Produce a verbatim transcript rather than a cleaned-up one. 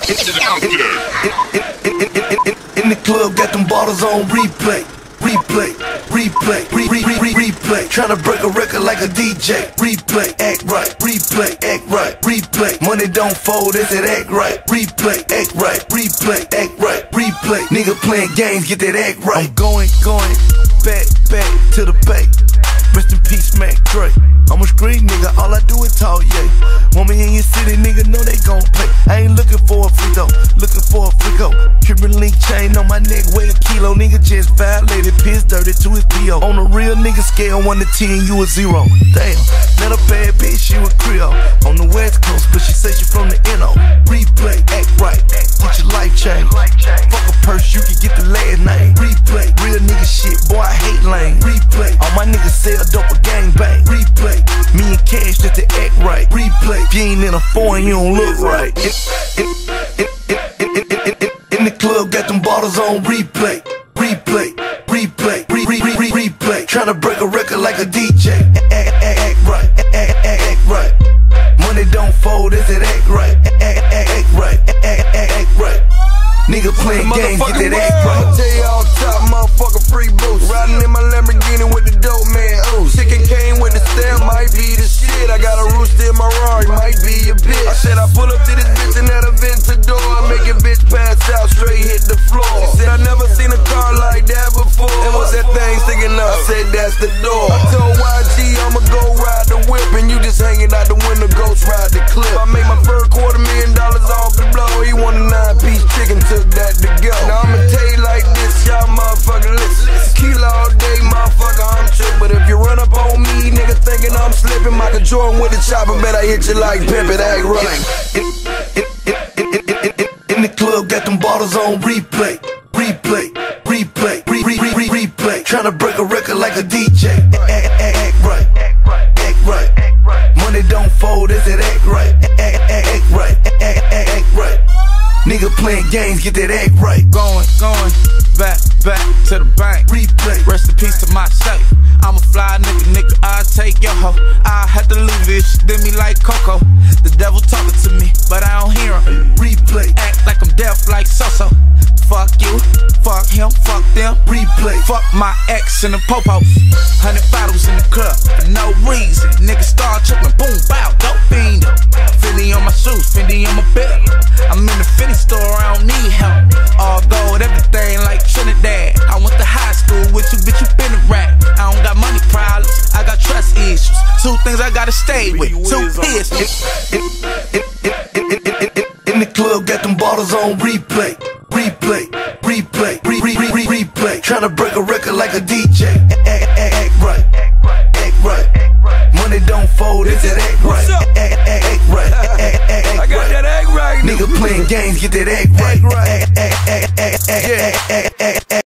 In the club, got them bottles on replay. Replay, replay, re re re re replay. Tryna break a record like a D J. Replay, act right. Replay, act right. Replay. Money don't fold, is it act right? Replay, act right. Replay, act right. Replay. Nigga playing games, get that act right. I'm going, going back, back to the bank. Rest in peace, Mac Dre. I'm a street nigga, all I do is talk, yeah. Want me in your city, nigga, know they gon' play. I ain't looking for a free throw, looking for a free go. Cuban link chain on my neck, weigh a kilo. Nigga just violated, piss dirty to his P O. On a real nigga scale, one to ten, you a zero. Damn, not a bad bitch, she was Creole. On the west coast, but she say she from the N O. Replay, act right, get your life change. Fuck a purse, you can get the last name. Replay, real nigga shit, boy, I hate lame. Replay, all my niggas sell dope or gang bang. Replay, me and Cash just to act right. Replay, if you ain't in a foreign, you don't look right. In, in, in, in, in, in, in the club, got them bottles on replay. Replay, replay, re re re re replay. Tryna break a record like a D J. Act, act, act right, act, act, act right. Money don't fold, is it act right? Act, act, act right, act, act, act right. Nigga playing games, get that act right. I'ma tell you off top, motherfucker, free boost. Riding in my Lamborghini with the dope man ooze. Chicken came with the stamp, might be the shit. I got a rooster in my Rari, might be a bitch. I said I pull up to this bitch and at a Ventador. I make a bitch pass out, straight hit the floor. She said I never seen a car like that before. And what's that thing sticking up? I said that's the door. I told Y G I'ma go ride the whip, and you just hanging out the window, ghost ride the clip. I made my first quarter million dollars off the blow. He want a nine-piece chicken, took that to go. Now I'ma tell you like this, y'all motherfucker listen. Tequila all day, motherfucker, I'm trippin'. But if you run up on me, nigga thinking I'm slipping, Michael Jordan with the chopper, bet I hit you like pimpin', act right. In, in, in, in, in, in, in the club, got them bottles on replay. Replay, replay, re re re re replay. Tryna break a record like a D J. Act, act, act right, act right. Money don't fold, is it act right? Act, act, act right, act, act, act right. Nigga playing games, get that act right. Going, going, back, back to the bank. Replay, rest in peace to my safe. I'm a fly nigga, nigga, I'll take your hoe. I had to leave this, did me like Coco. The devil talking to me, but I don't hear him. Replay, act like I'm deaf like So-So. Fuck you, fuck him, fuck them. Replay, fuck my ex and the popos. Hundred bottles in the club for no reason. Niggas start tripping, boom, bow, dope fiend. Fendi on my shoes, Fendi on my belt. I'm in the Fendi store, I don't need help. All gold, everything like Trinidad. I went to high school with you, bitch, you been a rat. I don't got money problems, I got trust issues. Two things I gotta stay with, two issues. In, in, in, in, in, in, in, in the club, got them bottles on replay. Replay, replay, re re re re replay. Tryna break a record like a D J. Act, act, act right, act right. Money don't fold, is it act right? Act, act, act right, act, act, I got that act right. Nigga playing games, get that act right. Act, act, act, act, act, act, act, act.